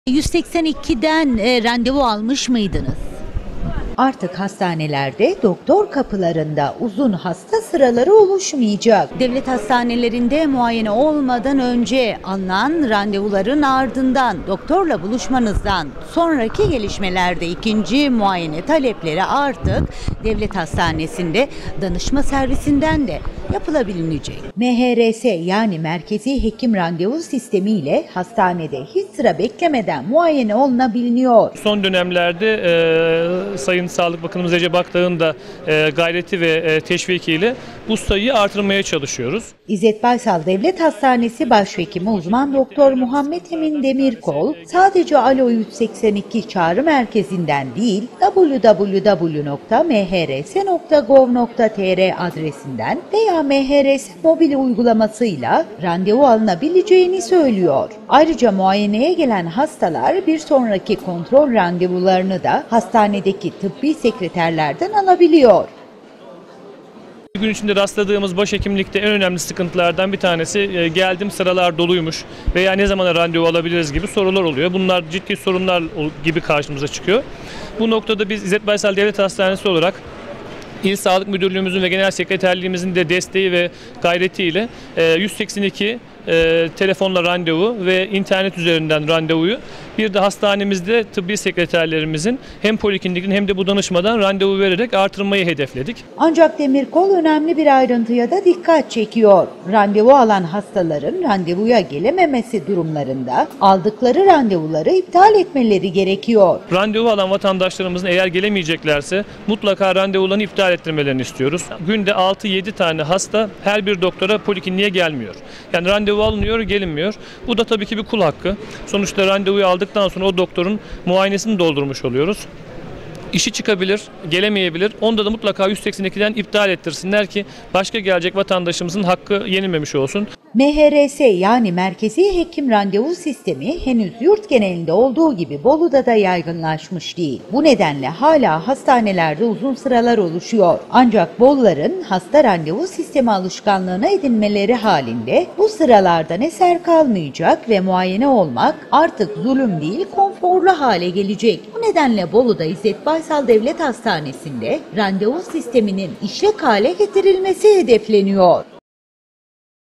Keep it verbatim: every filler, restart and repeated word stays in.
yüz seksen ikiden e, randevu almış mıydınız? Artık hastanelerde doktor kapılarında uzun hasta sıraları oluşmayacak. Devlet hastanelerinde muayene olmadan önce alınan randevuların ardından doktorla buluşmanızdan sonraki gelişmelerde ikinci muayene talepleri artık devlet hastanesinde danışma servisinden de yapılabilinecek. M H R S yani Merkezi Hekim Randevu Sistemi ile hastanede hiç sıra beklemeden muayene olunabiliyor. Son dönemlerde e, Sayın Sağlık Bakanımız Recep Akdağ'ın da e, gayreti ve e, teşvikiyle bu sayıyı artırmaya çalışıyoruz. İzzet Baysal Devlet Hastanesi Başhekimi Uzman Doktor Muhammed Emin Demirkol, sadece Alo yüz seksen iki çağrı merkezinden değil, w w w nokta m h r s nokta gov nokta t r adresinden veya M H R S mobil uygulamasıyla randevu alınabileceğini söylüyor. Ayrıca muayeneye gelen hastalar bir sonraki kontrol randevularını da hastanedeki tıbbi sekreterlerden alabiliyor. Gün içinde rastladığımız başhekimlikte en önemli sıkıntılardan bir tanesi e, geldim sıralar doluymuş veya ne zamana randevu alabiliriz gibi sorular oluyor. Bunlar ciddi sorunlar gibi karşımıza çıkıyor. Bu noktada biz İzzet Baysal Devlet Hastanesi olarak İl Sağlık Müdürlüğümüzün ve Genel Sekreterliğimizin de desteği ve gayretiyle yüz seksen iki e, telefonla randevu ve internet üzerinden randevuyu bir de hastanemizde tıbbi sekreterlerimizin hem poliklinikten hem de bu danışmadan randevu vererek artırmayı hedefledik. Ancak Demirkol önemli bir ayrıntıya da dikkat çekiyor. Randevu alan hastaların randevuya gelememesi durumlarında aldıkları randevuları iptal etmeleri gerekiyor. Randevu alan vatandaşlarımızın eğer gelemeyeceklerse mutlaka randevularını iptal ettirmelerini istiyoruz. Günde altı yedi tane hasta her bir doktora polikliniğe gelmiyor. Yani randevu alınıyor, gelinmiyor. Bu da tabii ki bir kul hakkı. Sonuçta randevuyu aldıktan sonra o doktorun muayenesini doldurmuş oluyoruz. İşi çıkabilir, gelemeyebilir. Onda da mutlaka yüz seksen ikiden iptal ettirsinler ki başka gelecek vatandaşımızın hakkı yenilmemiş olsun. M H R S yani Merkezi Hekim Randevu Sistemi henüz yurt genelinde olduğu gibi Bolu'da da yaygınlaşmış değil. Bu nedenle hala hastanelerde uzun sıralar oluşuyor. Ancak Boluların hasta randevu sistemi alışkanlığına edinmeleri halinde bu sıralardan eser kalmayacak ve muayene olmak artık zulüm değil konforlu hale gelecek. Bu nedenle Bolu'da İzzet Baysal Devlet Hastanesi'nde randevu sisteminin işlek hale getirilmesi hedefleniyor.